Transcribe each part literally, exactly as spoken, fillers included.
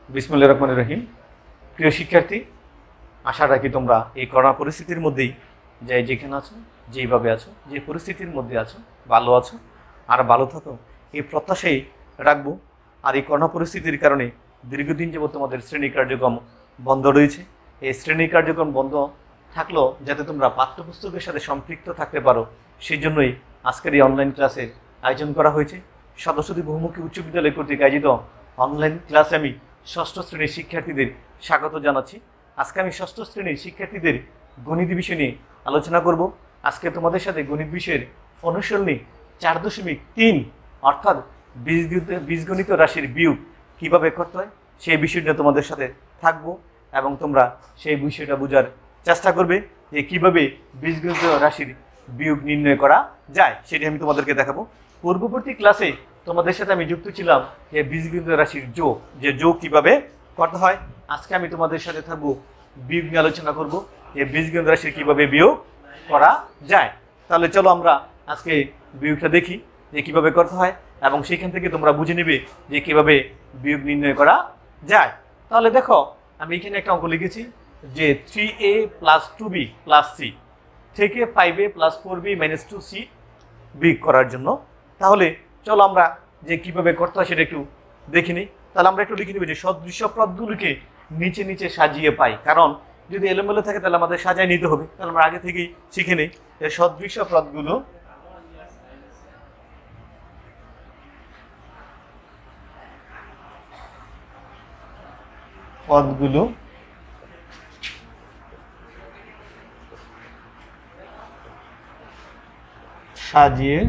বিসমিল্লাহির রহমানির রহিম। প্রিয় শিক্ষার্থী, আশা রাখি তোমরা এই করোনা পরিস্থিতির মধ্যেই যে যেখানে আছো, যেইভাবে আছো, যে পরিস্থিতির মধ্যে আছো, ভালো আছো আর ভালো থাকো এই প্রত্যাশাই রাখবো। আর এই করোনা পরিস্থিতির কারণে দীর্ঘদিন যাবত তোমাদের শ্রেণী কার্যক্রম বন্ধ রয়েছে। এই শ্রেণী কার্যক্রম বন্ধ থাকলেও যাতে তোমরা পাঠ্যপুস্তকের সাথে সম্পৃক্ত থাকতে পারো, সেই জন্যই আজকের এই অনলাইন ক্লাসের আয়োজন করা হয়েছে। সদস্যদী বহুমুখী উচ্চ বিদ্যালয় কর্তৃক আয়োজিত অনলাইন ক্লাসে আমি ষষ্ঠ শ্রেণীর শিক্ষার্থীদের স্বাগত জানাচ্ছি। আজকে আমি ষষ্ঠ শ্রেণীর শিক্ষার্থীদের গণিত বিষয় নিয়ে আলোচনা করব। আজকে তোমাদের সাথে গণিত বিষয়ের অনুশীলনী চার দশমিক তিন অর্থাৎ বীজগণিত বীজগণিত রাশির বিয়োগ কীভাবে করতে হয় সেই বিষয়টা তোমাদের সাথে থাকবো, এবং তোমরা সেই বিষয়টা বোঝার চেষ্টা করবে যে কীভাবে বীজগণিত রাশির বিয়োগ নির্ণয় করা যায়, সেটি আমি তোমাদেরকে দেখাবো। পূর্ববর্তী ক্লাসে তোমাদের সাথে আমি যুক্ত ছিলাম যে বীজগণিত রাশির যোগ, যে যোগ কিভাবে করতে হয়। আজকে আমি তোমাদের সাথে থাকবো বিয়োগ নিয়ে আলোচনা করব, যে বীজগণিত রাশির কিভাবে বিয়োগ করা যায়। তাহলে চলো আমরা আজকে বিয়োগটা দেখি যে কিভাবে করতে হয়, এবং সেখান থেকে তোমরা বুঝে নেবে যে কিভাবে বিয়োগ নির্ণয় করা যায়। তাহলে দেখো, আমি এখানে একটা অঙ্ক লিখেছি যে three A plus two B plus C থেকে five A plus four B minus two C বিয়োগ করার জন্য। তাহলে চলো আমরা যে কিভাবে করতে হয় সেটা একটু দেখে নিই। তাহলে আমরা একটু লিখে নিব যে সদৃশ্য পদগুলিকে নিচে নিচে সাজিয়ে পাই, কারণ যদি এলোমেলো থাকে তাহলে আমাদের সাজায় নিতে হবে। তাহলে আমরা আগে থেকেই শিখে নিই যে সদৃশ্য পদগুলো পদগুলো সাজিয়ে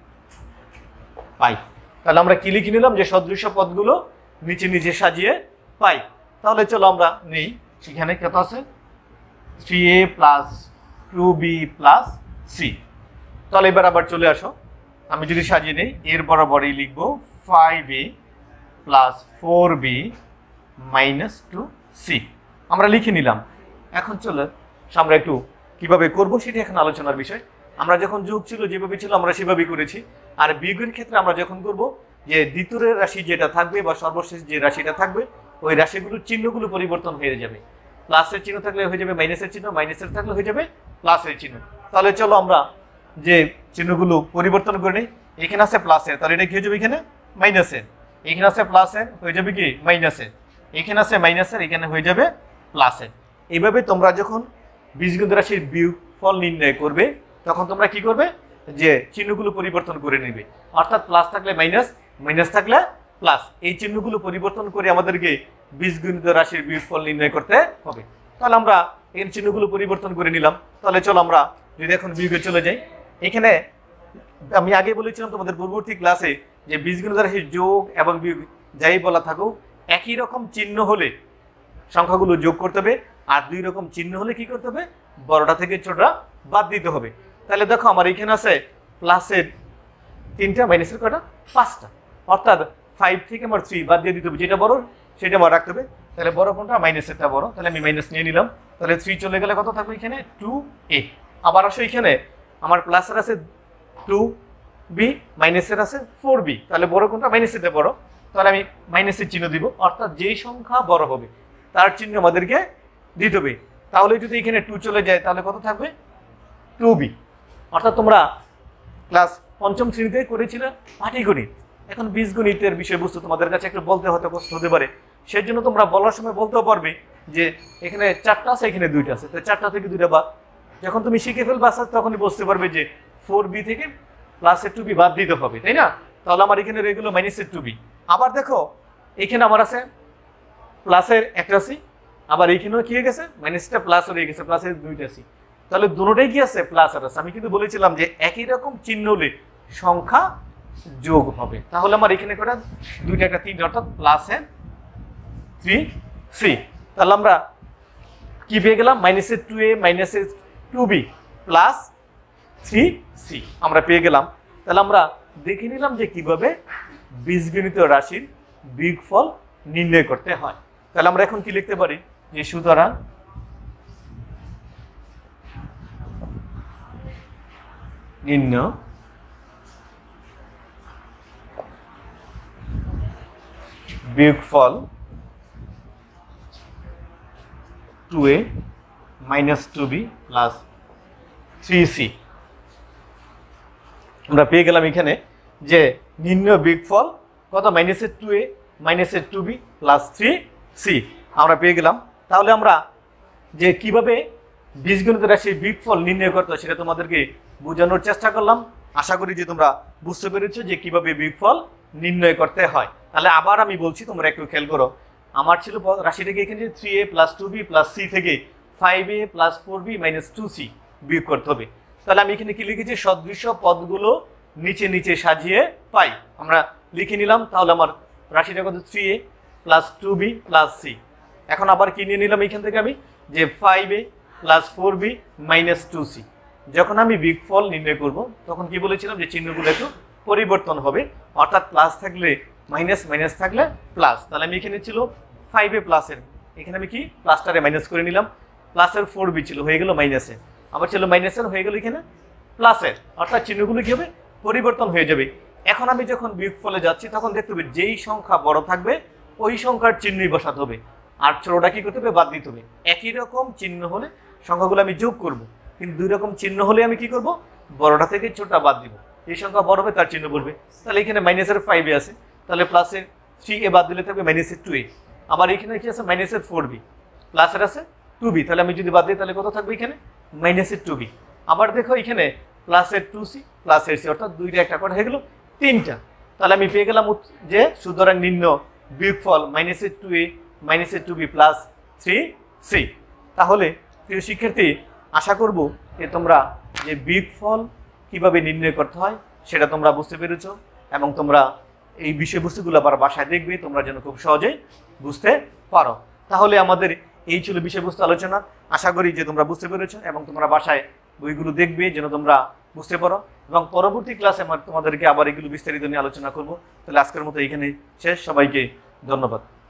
পাই। তাহলে আমরা কি লিখে নিলাম যে সদৃশ্য পদগুলো নিচে নিচে সাজিয়ে পাই। তাহলে চলো আমরা নেই, সেখানে কত আছে three A plus two B plus C. তাহলে এবার আবার চলে আসো, আমি যদি সাজিয়ে নেই এর বরাবরই লিখবো five A plus four B minus two C. আমরা লিখে নিলাম। এখন চলো আমরা একটু কিভাবে করবো সেটি এখন আলোচনার বিষয়। আমরা যখন যোগ ছিল যেভাবে ছিল আমরা সেভাবেই করেছি। আর বিয়োগের ক্ষেত্রে আমরা যখন করব যে দ্বিতীয় রাশি যেটা থাকবে বা সর্বশেষ যে রাশিটা থাকবে ওই রাশিগুলোর চিহ্নগুলো পরিবর্তন হয়ে যাবে। প্লাসের চিহ্ন থাকলে হয়ে যাবে মাইনাসের চিহ্ন, মাইনাসের থাকলে হয়ে যাবে প্লাসের চিহ্ন। তাহলে চলো আমরা যে চিহ্নগুলো পরিবর্তন করে নিই। এখানে আছে প্লাসের, তাহলে এটা কি হয়ে যাবে এখানে মাইনাসের। এখানে আছে প্লাসের, হয়ে যাবে কি মাইনাসের। এখানে আছে মাইনাসের, এখানে হয়ে যাবে প্লাসের। এইভাবে তোমরা যখন বীজগণিত রাশির বিয়োগ ফল নির্ণয় করবে তখন তোমরা কি করবে যে চিহ্নগুলো পরিবর্তন করে নেবে, অর্থাৎ প্লাস থাকলে মাইনাস, মাইনাস থাকলে প্লাস, এই চিহ্নগুলো পরিবর্তন করে আমাদেরকে বীজগণিত রাশির বিয়োগফল নির্ণয় করতে হবে। তাহলে আমরা এই চিহ্নগুলো পরিবর্তন করে নিলাম। তাহলে চলো আমরা যদি এখন বিয়োগে চলে যাই। এখানে আমি আগে বলেছিলাম তোমাদের পূর্ববর্তী ক্লাসে যে বীজগণিত রাশির যোগ এবং বিয়োগ যাই বলা থাকুক একই রকম চিহ্ন হলে সংখ্যাগুলো যোগ করতে হবে, আর দুই রকম চিহ্ন হলে কি করতে হবে বড়টা থেকে ছোটটা বাদ দিতে হবে। তাহলে দেখো আমার এখানে আছে প্লাসের তিনটা, মাইনাসের কটা পাঁচটা, অর্থাৎ ফাইভ থেকে আমার থ্রি বাদ দিয়ে দিতে হবে, যেটা বড় সেটা আমার রাখতে হবে। তাহলে বড় কোনটা, মাইনাসেরটা বড়, তাহলে আমি মাইনাস নিয়ে নিলাম। তাহলে থ্রি চলে গেলে কত থাকবে এখানে টু এ। আবার আসো এখানে আমার প্লাসের আছে টু বি, মাইনাসের আছে ফোর বি, তাহলে বড় কোনটা, মাইনাসেরটা বড়, তাহলে আমি মাইনাসের চিহ্ন দিব, অর্থাৎ যেই সংখ্যা বড় হবে তার চিহ্ন আমাদেরকে দিতে হবে। তাহলে যদি এখানে টু চলে যায় তাহলে কত থাকবে টু বি। অর্থাৎ তোমরা ক্লাস পঞ্চম শ্রেণীতে করেছিলে পাটিগণিত, এখন বীজগণিতের বিষয়বস্তু তোমাদের কাছে একটু বলতে হতে কষ্ট হতে পারে, সেই জন্য তোমরা বলার সময় বলতেও পারবে যে এখানে চারটা আছে এখানে দুইটা আছে, তো চারটা থেকে দুইটা বাদ। যখন তুমি শিখে ফেলবে আস্তে আস্তে তখনই বুঝতে পারবে যে ফোর বি থেকে প্লাসের টু বি বাদ দিতে হবে, তাই না? তাহলে আমার এখানে রয়ে গেলো মাইনাসের টু বি। আবার দেখো এখানে আমার আছে প্লাসের একটা সি, আবার এইখানেও কি হয়ে গেছে মাইনাসটা প্লাস হয়ে গেছে, প্লাসের দুইটা সি, তাহলে দুটোটাই কি আছে প্লাস আর আছে। আমি কিন্তু বলেছিলাম যে একই রকম চিহ্ন হলে সংখ্যা যোগ হবে। তাহলে আমার এখানে কটা দুইটা একটা তিনটা, অর্থাৎ প্লাসের থ্রি সি। তাহলে আমরা কি পেয়ে গেলাম মাইনাসের টু এ মাইনাসের two B plus three C আমরা পেয়ে গেলাম। তাহলে আমরা দেখে নিলাম যে কিভাবে বীজগণিত রাশির বিয়োগফল নির্ণয় করতে হয়। তাহলে আমরা এখন কি লিখতে পারি যে সুতরাং নির্ণয় বিয়োগফল two A minus two B plus three C. আমরা পেয়ে গেলাম এখানে যে নির্ণয় বিগফল কত, মাইনাসের টু এ মাইনাসের two B plus three C আমরা পেয়ে গেলাম। তাহলে আমরা যে কিভাবে বীজগণিত রাশির বিগফল নির্ণয় করতে হয় সেটা তোমাদেরকে বোঝানোর চেষ্টা করলাম। আশা করি যে তোমরা বুঝতে পেরেছো যে কিভাবে বিগফল নির্ণয় করতে হয়। তাহলে আবার আমি বলছি, তোমরা একটু খেয়াল করো। আমার ছিল রাশিটাকে এখানে three A plus two B plus C থেকে five A plus four B minus two C বিয়োগ করতে হবে। তাহলে আমি এখানে কি লিখেছি, সদৃশ্য পদগুলো নিচে নিচে সাজিয়ে পাই, আমরা লিখে নিলাম। তাহলে আমার রাশিটা কত, three A plus two B plus C. এখন আবার কি নিয়ে নিলাম এখান থেকে আমি, যে five A plus four B minus two C. যখন আমি বিগফল নির্ণয় করব তখন কি বলেছিলাম যে চিহ্নগুলো একটু পরিবর্তন হবে, অর্থাৎ প্লাস থাকলে মাইনাস, মাইনাস থাকলে প্লাস। তাহলে আমি এখানে ছিল ফাইভ এ প্লাসের, এখানে আমি কি প্লাসটারে মাইনাস করে নিলাম, প্লাসের ফোর বি ছিল হয়ে গেল মাইনাসে, আবার ছিল মাইনাসের হয়ে গেল এখানে প্লাসের, অর্থাৎ চিহ্নগুলো কি হবে, পরিবর্তন হয়ে যাবে। এখন আমি যখন বিয়োগফলে যাচ্ছি তখন দেখতে হবে যেই সংখ্যা বড় থাকবে ওই সংখ্যার চিহ্নই বসাতে হবে, আর ছোটটা কি করতে হবে, বাদ দিতে হবে। একই রকম চিহ্ন হলে সংখ্যাগুলো আমি যোগ করব, কিন্তু দুই রকম চিহ্ন হলে আমি কি করব, বড়টা থেকে ছোটটা বাদ দিব, এই সংখ্যা বড় হবে তার চিহ্ন পড়বে। তাহলে এখানে মাইনাসের ফাইভ এ আছে, তাহলে প্লাসের থ্রি এ বাদ দিলে থাকবে মাইনাসের টু এ। আবার এখানে কি আছে, মাইনাসের ফোর বি, প্লাসের আছে টু বি, তাহলে আমি যদি বাদ দিই তাহলে কত থাকবে এখানে, মাইনাসের টু বি। আবার দেখো এখানে প্লাসের টু সি প্লাসের সি, অর্থাৎ দুইটা একটা করে হয়ে গেল তিনটা। তাহলে আমি পেয়ে গেলাম যে সুতরাং নির্ণয় বিয়োগফল মাইনাসের টু এ মাইনাসের two B plus three C. তাহলে প্রিয় শিক্ষার্থী, আশা করব যে তোমরা যে বিয়োগফল কিভাবে নির্ণয় করতে হয় সেটা তোমরা বুঝতে পেরেছো, এবং তোমরা এই বিষয়বস্তুগুলো আবার বাসায় দেখবে, তোমরা যেন খুব সহজেই বুঝতে পারো। তাহলে আমাদের এই ছিল বিষয়বস্তু আলোচনা। আশা করি যে তোমরা বুঝতে পেরেছো এবং তোমরা বাসায় বইগুলো দেখবে যেন তোমরা বুঝতে পারো, এবং পরবর্তী ক্লাসে আমার তোমাদেরকে আবার এগুলো বিস্তারিত নিয়ে আলোচনা করব। তাহলে আজকের মতো এইখানে শেষ, সবাইকে ধন্যবাদ।